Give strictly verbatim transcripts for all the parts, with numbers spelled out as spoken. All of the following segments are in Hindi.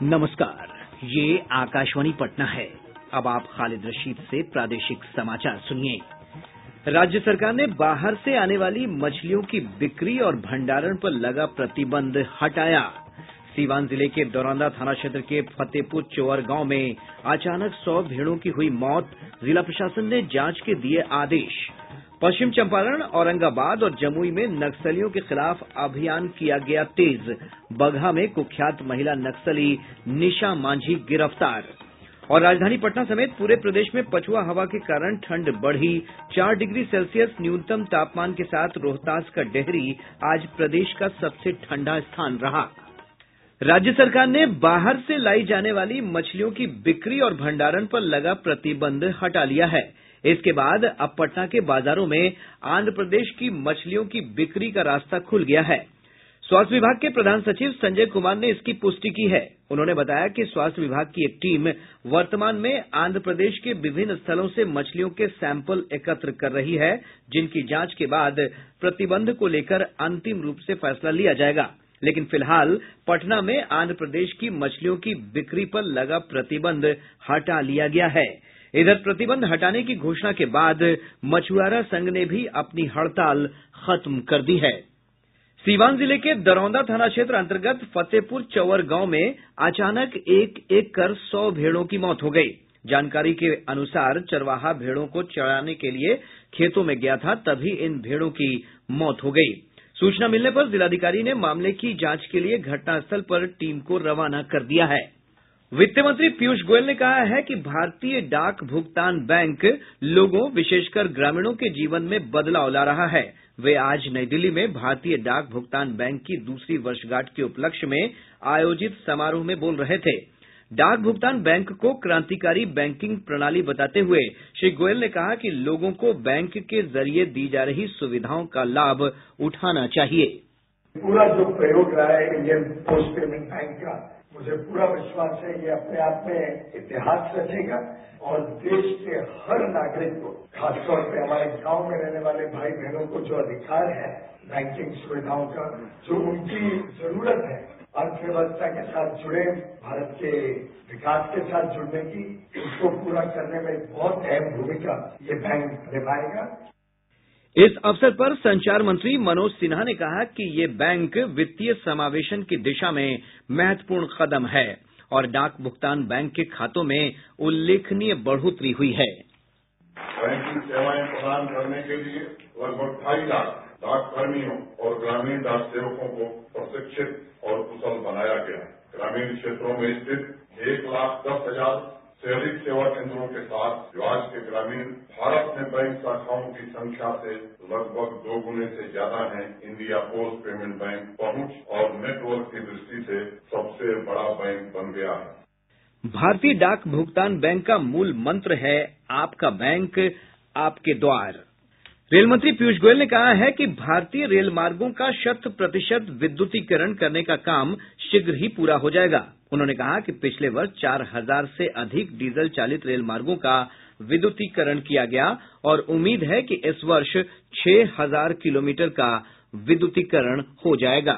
नमस्कार, ये आकाशवाणी पटना है। अब आप खालिद रशीद से प्रादेशिक समाचार सुनिए। राज्य सरकार ने बाहर से आने वाली मछलियों की बिक्री और भंडारण पर लगा प्रतिबंध हटाया। सीवान जिले के दरौंदा थाना क्षेत्र के फतेहपुर चौवर गांव में अचानक सौ भेड़ों की हुई मौत, जिला प्रशासन ने जांच के दिए आदेश। पश्चिम चंपारण, औरंगाबाद और जमुई में नक्सलियों के खिलाफ अभियान किया गया तेज। बगहा में कुख्यात महिला नक्सली निशा मांझी गिरफ्तार। और राजधानी पटना समेत पूरे प्रदेश में पछुआ हवा के कारण ठंड बढ़ी। चार डिग्री सेल्सियस न्यूनतम तापमान के साथ रोहतास का डेहरी आज प्रदेश का सबसे ठंडा स्थान रहा। राज्य सरकार ने बाहर से लाई जाने वाली मछलियों की बिक्री और भंडारण पर लगा प्रतिबंध हटा लिया है। इसके बाद अब पटना के बाजारों में आंध्र प्रदेश की मछलियों की बिक्री का रास्ता खुल गया है। स्वास्थ्य विभाग के प्रधान सचिव संजय कुमार ने इसकी पुष्टि की है। उन्होंने बताया कि स्वास्थ्य विभाग की एक टीम वर्तमान में आंध्र प्रदेश के विभिन्न स्थलों से मछलियों के सैंपल एकत्र कर रही है, जिनकी जांच के बाद प्रतिबंध को लेकर अंतिम रूप से फैसला लिया जाएगा। लेकिन फिलहाल पटना में आंध्र प्रदेश की मछलियों की बिक्री पर लगा प्रतिबंध हटा लिया गया है। इधर प्रतिबंध हटाने की घोषणा के बाद मछुआरा संघ ने भी अपनी हड़ताल खत्म कर दी है। सीवान जिले के दरौंदा थाना क्षेत्र अंतर्गत फतेहपुर चौवर गांव में अचानक एक एक कर सौ भेड़ों की मौत हो गई। जानकारी के अनुसार चरवाहा भेड़ों को चराने के लिए खेतों में गया था, तभी इन भेड़ों की मौत हो गई। सूचना मिलने पर जिलाधिकारी ने मामले की जांच के लिए घटनास्थल पर टीम को रवाना कर दिया है। वित्त मंत्री पीयूष गोयल ने कहा है कि भारतीय डाक भुगतान बैंक लोगों, विशेषकर ग्रामीणों के जीवन में बदलाव ला रहा है। वे आज नई दिल्ली में भारतीय डाक भुगतान बैंक की दूसरी वर्षगांठ के उपलक्ष्य में आयोजित समारोह में बोल रहे थे। डाक भुगतान बैंक को क्रांतिकारी बैंकिंग प्रणाली बताते हुए श्री गोयल ने कहा कि लोगों को बैंक के जरिए दी जा रही सुविधाओं का लाभ उठाना चाहिए। पूरा जो प्रयोग रहा है इंडियन पोस्ट पेमेंट बैंक का, मुझे पूरा विश्वास है ये अपने आप में इतिहास रचेगा और देश के हर नागरिक को, खासतौर पे हमारे गांव में रहने वाले भाई बहनों को जो अधिकार है बैंकिंग सुविधाओं का, जो उनकी जरूरत है अर्थव्यवस्था के साथ जुड़े, भारत के विकास के साथ जुड़ने की, उसको पूरा करने में बहुत अहम भूमिका ये बैंक निभाएगा। इस अवसर पर संचार मंत्री मनोज सिन्हा ने कहा कि ये बैंक वित्तीय समावेशन की दिशा में महत्वपूर्ण कदम है और डाक भुगतान बैंक के खातों में उल्लेखनीय बढ़ोतरी हुई है। बैंकिंग सेवाएं प्रदान करने के लिए लगभग ढाई लाख डाक कर्मियों और ग्रामीण डाक सेवकों को प्रशिक्षित और कुशल बनाया गया। ग्रामीण क्षेत्रों में स्थित एक लाख दस हजार से अधिक सेवा केंद्रों के साथ आज के ग्रामीण भारत में बैंक शाखाओं की संख्या से लगभग दो गुने से ज्यादा है। इंडिया पोस्ट पेमेंट बैंक पहुंच और नेटवर्क की दृष्टि से सबसे बड़ा बैंक बन गया है। भारतीय डाक भुगतान बैंक का मूल मंत्र है, आपका बैंक आपके द्वार। रेल मंत्री पीयूष गोयल ने कहा है कि भारतीय रेल मार्गों का शत प्रतिशत विद्युतीकरण करने का काम शीघ्र ही पूरा हो जाएगा। उन्होंने कहा कि पिछले वर्ष चार हजार से अधिक डीजल चालित रेल मार्गों का विद्युतीकरण किया गया और उम्मीद है कि इस वर्ष छह हजार किलोमीटर का विद्युतीकरण हो जाएगा।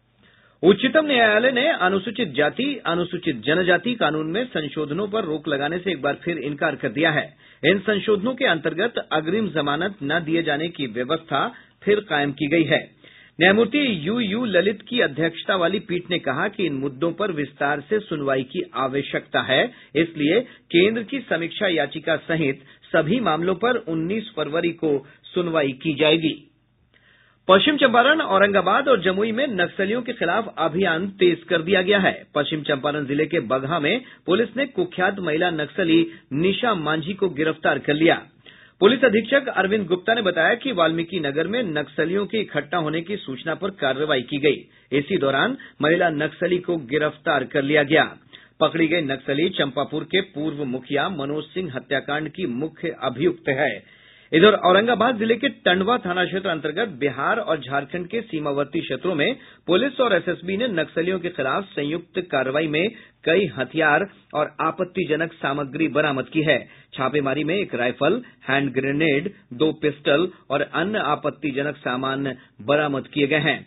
उच्चतम न्यायालय ने अनुसूचित जाति अनुसूचित जनजाति कानून में संशोधनों पर रोक लगाने से एक बार फिर इनकार कर दिया है। इन संशोधनों के अंतर्गत अग्रिम जमानत न दिए जाने की व्यवस्था फिर कायम की गई है। न्यायमूर्ति यू यू ललित की अध्यक्षता वाली पीठ ने कहा कि इन मुद्दों पर विस्तार से सुनवाई की आवश्यकता है, इसलिए केंद्र की समीक्षा याचिका सहित सभी मामलों पर उन्नीस फरवरी को सुनवाई की जाएगी। पश्चिम चंपारण, औरंगाबाद और जमुई में नक्सलियों के खिलाफ अभियान तेज कर दिया गया है। पश्चिम चंपारण जिले के बगहा में पुलिस ने कुख्यात महिला नक्सली निशा मांझी को गिरफ्तार कर लिया। पुलिस अधीक्षक अरविंद गुप्ता ने बताया कि वाल्मीकि नगर में नक्सलियों के इकट्ठा होने की सूचना पर कार्रवाई की गई। इसी दौरान महिला नक्सली को गिरफ्तार कर लिया गया। पकड़ी गई नक्सली चंपापुर के पूर्व मुखिया मनोज सिंह हत्याकांड की मुख्य अभियुक्त है। इधर औरंगाबाद जिले के टंडवा थाना क्षेत्र अंतर्गत बिहार और झारखंड के सीमावर्ती क्षेत्रों में पुलिस और एसएसबी ने नक्सलियों के खिलाफ संयुक्त कार्रवाई में कई हथियार और आपत्तिजनक सामग्री बरामद की है। छापेमारी में एक राइफल, हैंड ग्रेनेड, दो पिस्टल और अन्य आपत्तिजनक सामान बरामद किए गए हैं।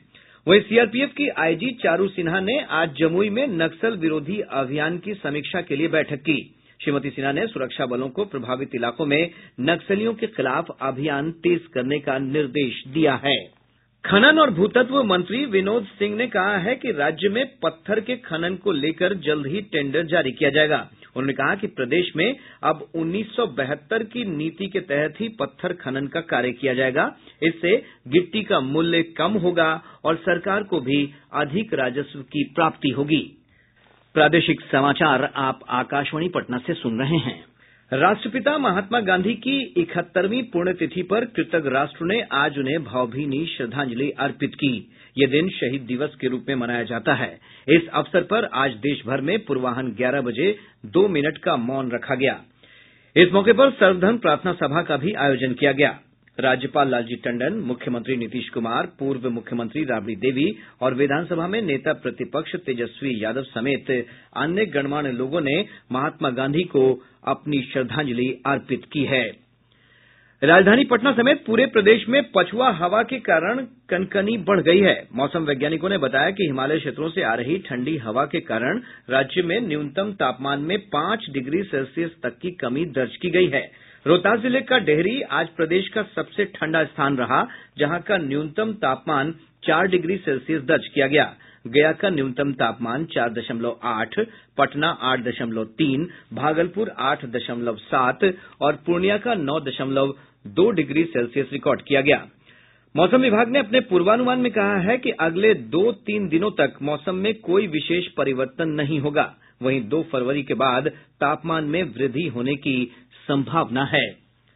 वहीं सीआरपीएफ की आईजी चारू सिन्हा ने आज जमुई में नक्सल विरोधी अभियान की समीक्षा के लिए बैठक की। श्रीमती सिन्हा ने सुरक्षा बलों को प्रभावित इलाकों में नक्सलियों के खिलाफ अभियान तेज करने का निर्देश दिया है। खनन और भूतत्व मंत्री विनोद सिंह ने कहा है कि राज्य में पत्थर के खनन को लेकर जल्द ही टेंडर जारी किया जाएगा। उन्होंने कहा कि प्रदेश में अब उन्नीस सौ बहत्तर की नीति के तहत ही पत्थर खनन का कार्य किया जाएगा। इससे गिट्टी का मूल्य कम होगा और सरकार को भी अधिक राजस्व की प्राप्ति होगी। प्रादेशिक समाचार आप आकाशवाणी पटना से सुन रहे हैं। राष्ट्रपिता महात्मा गांधी की इकहत्तरवीं पुण्यतिथि पर कृतज्ञ राष्ट्र ने आज उन्हें भावभीनी श्रद्धांजलि अर्पित की। यह दिन शहीद दिवस के रूप में मनाया जाता है। इस अवसर पर आज देश भर में पूर्वाह्न ग्यारह बजे दो मिनट का मौन रखा गया। इस मौके पर सर्वधर्म प्रार्थना सभा का भी आयोजन किया गया। राज्यपाल लालजी टंडन, मुख्यमंत्री नीतीश कुमार, पूर्व मुख्यमंत्री राबड़ी देवी और विधानसभा में नेता प्रतिपक्ष तेजस्वी यादव समेत अन्य गणमान्य लोगों ने महात्मा गांधी को अपनी श्रद्धांजलि अर्पित की है। राजधानी पटना समेत पूरे प्रदेश में पछुआ हवा के कारण कनकनी बढ़ गई है। मौसम वैज्ञानिकों ने बताया कि हिमालय क्षेत्रों से आ रही ठंडी हवा के कारण राज्य में न्यूनतम तापमान में पांच डिग्री सेल्सियस तक की कमी दर्ज की गई है। रोहतास जिले का डेहरी आज प्रदेश का सबसे ठंडा स्थान रहा, जहां का न्यूनतम तापमान चार डिग्री सेल्सियस दर्ज किया गया। गया का न्यूनतम तापमान चार दशमलव आठ, पटना आठ दशमलव तीन, भागलपुर आठ दशमलव सात और पूर्णिया का नौ दशमलव दो डिग्री सेल्सियस रिकॉर्ड किया गया। मौसम विभाग ने अपने पूर्वानुमान में कहा है कि अगले दो तीन दिनों तक मौसम में कोई विशेष परिवर्तन नहीं होगा। वहीं दो फरवरी के बाद तापमान में वृद्धि होने की संभावना है।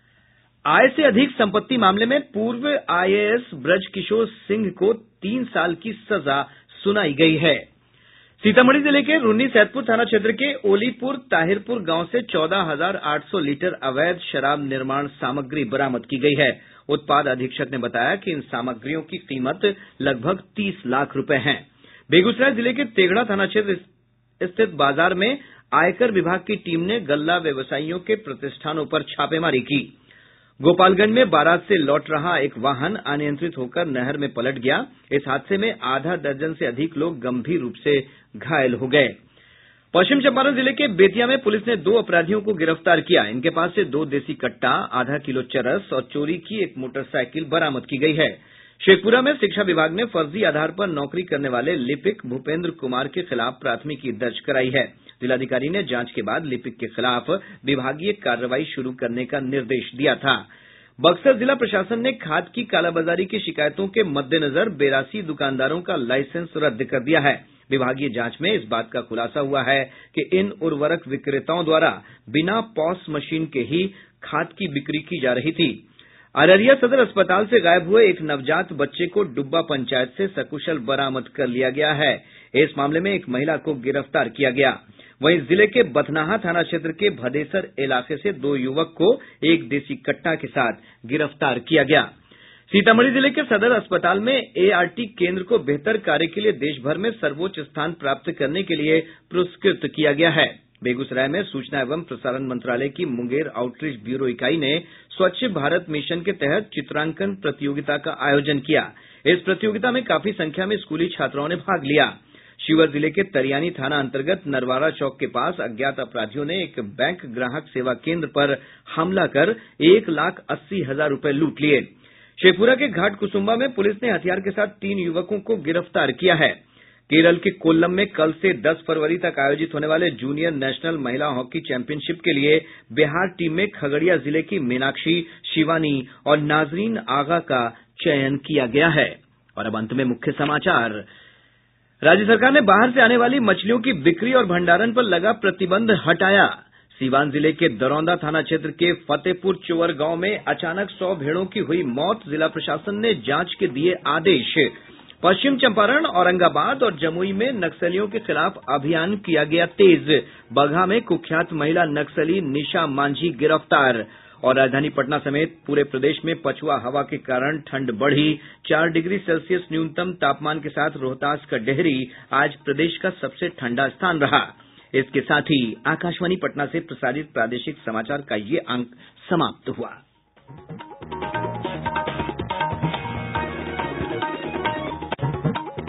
आय से अधिक संपत्ति मामले में पूर्व आईएएस ब्रजकिशोर सिंह को तीन साल की सजा सुनाई गई है। सीतामढ़ी जिले के रून्नी सैदपुर थाना क्षेत्र के ओलीपुर ताहिरपुर गांव से चौदह हजार आठ सौ लीटर अवैध शराब निर्माण सामग्री बरामद की गई है। उत्पाद अधीक्षक ने बताया कि इन सामग्रियों की कीमत लगभग तीस लाख रुपए है। बेगूसराय जिले के तेघड़ा थाना क्षेत्र स्थित बाजार में आयकर विभाग की टीम ने गल्ला व्यवसायियों के प्रतिष्ठानों पर छापेमारी की। गोपालगंज में बारात से लौट रहा एक वाहन अनियंत्रित होकर नहर में पलट गया। इस हादसे में आधा दर्जन से अधिक लोग गंभीर रूप से घायल हो गए। पश्चिम चंपारण जिले के बेतिया में पुलिस ने दो अपराधियों को गिरफ्तार किया। इनके पास से दो देसी कट्टा, आधा किलो चरस और चोरी की एक मोटरसाइकिल बरामद की गई है। शेखपुरा में शिक्षा विभाग ने फर्जी आधार पर नौकरी करने वाले लिपिक भूपेंद्र कुमार के खिलाफ प्राथमिकी दर्ज कराई है। जिलाधिकारी ने जांच के बाद लिपिक के खिलाफ विभागीय कार्रवाई शुरू करने का निर्देश दिया था। बक्सर जिला प्रशासन ने खाद की कालाबाजारी की शिकायतों के मद्देनजर बेरासी दुकानदारों का लाइसेंस रद्द कर दिया है। विभागीय जांच में इस बात का खुलासा हुआ है कि इन उर्वरक विक्रेताओं द्वारा बिना पॉस मशीन के ही खाद की बिक्री की जा रही थी। अररिया सदर अस्पताल से गायब हुए एक नवजात बच्चे को डुब्बा पंचायत से सकुशल बरामद कर लिया गया है। इस मामले में एक महिला को गिरफ्तार किया गया। वहीं जिले के बथनाहा थाना क्षेत्र के भदेसर इलाके से दो युवक को एक देसी कट्टा के साथ गिरफ्तार किया गया। सीतामढ़ी जिले के सदर अस्पताल में एआरटी केंद्र को बेहतर कार्य के लिए देश भर में सर्वोच्च स्थान प्राप्त करने के लिए पुरस्कृत किया गया है। बेगूसराय में सूचना एवं प्रसारण मंत्रालय की मुंगेर आउटरीच ब्यूरो इकाई ने स्वच्छ भारत मिशन के तहत चित्रांकन प्रतियोगिता का आयोजन किया। इस प्रतियोगिता में काफी संख्या में स्कूली छात्राओं ने भाग लिया। शिवहर जिले के तरियानी थाना अंतर्गत नरवारा चौक के पास अज्ञात अपराधियों ने एक बैंक ग्राहक सेवा केंद्र पर हमला कर एक लाख अस्सी हजार रूपये लूट लिए। शेखपुरा के घाट कुसुम्बा में पुलिस ने हथियार के साथ तीन युवकों को गिरफ्तार किया है। केरल के कोल्लम में कल से दस फरवरी तक आयोजित होने वाले जूनियर नेशनल महिला हॉकी चैंपियनशिप के लिए बिहार टीम में खगड़िया जिले की मीनाक्षी, शिवानी और नाजरीन आगा का चयन किया गया है। और अब अंत में मुख्य समाचार। राज्य सरकार ने बाहर से आने वाली मछलियों की बिक्री और भंडारण पर लगा प्रतिबंध हटाया। सीवान जिले के दरौंदा थाना क्षेत्र के फतेहपुर चोवर गांव में अचानक सौ भेड़ों की हुई मौत, जिला प्रशासन ने जांच के दिए आदेश। पश्चिम चंपारण, औरंगाबाद और जमुई में नक्सलियों के खिलाफ अभियान किया गया तेज। बगहा में कुख्यात महिला नक्सली निशा मांझी गिरफ्तार। और राजधानी पटना समेत पूरे प्रदेश में पछुआ हवा के कारण ठंड बढ़ी। चार डिग्री सेल्सियस न्यूनतम तापमान के साथ रोहतास का डेहरी आज प्रदेश का सबसे ठंडा स्थान रहा। इसके साथ ही आकाशवाणी पटना से प्रसारित प्रादेशिक समाचार का ये अंक समाप्त हुआ।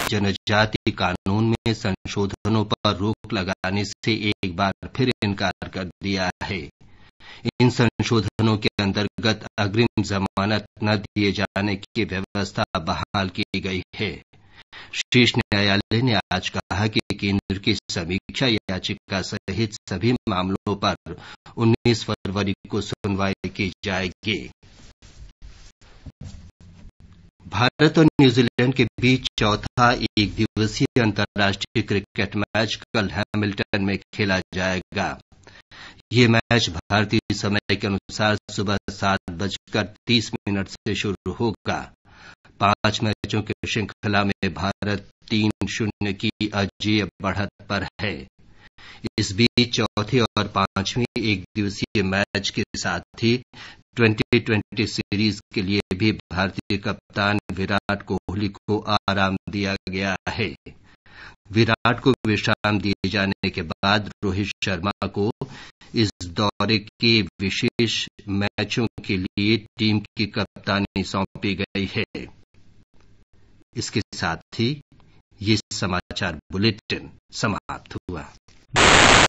जनजाति कानून में संशोधनों पर रोक लगाने से एक बार फिर इनकार कर दिया है। इन संशोधनों के अंतर्गत अग्रिम जमानत न दिए जाने की व्यवस्था बहाल की गई है। शीर्ष न्यायालय ने आज कहा कि केंद्र की समीक्षा याचिका सहित सभी मामलों पर उन्नीस फरवरी को सुनवाई की जाएगी। भारत और न्यूजीलैंड के बीच चौथा एक दिवसीय अंतर्राष्ट्रीय क्रिकेट मैच कल हैमिल्टन में खेला जाएगा। ये मैच भारतीय समय के अनुसार सुबह सात बजकर तीस मिनट से शुरू होगा। पांच मैचों की श्रृंखला में भारत तीन शून्य की अजेय बढ़त पर है। इस बीच चौथे और पांचवें एक दिवसीय मैच के साथ ही ट्वेंटी ट्वेंटी सीरीज के लिए भी भारतीय कप्तान विराट कोहली को आराम दिया गया है। विराट को विश्राम दिए जाने के बाद रोहित शर्मा को इस दौरे के विशेष मैचों के लिए टीम की कप्तानी सौंपी गई है। इसके साथ ही ये समाचार बुलेटिन समाप्त हुआ।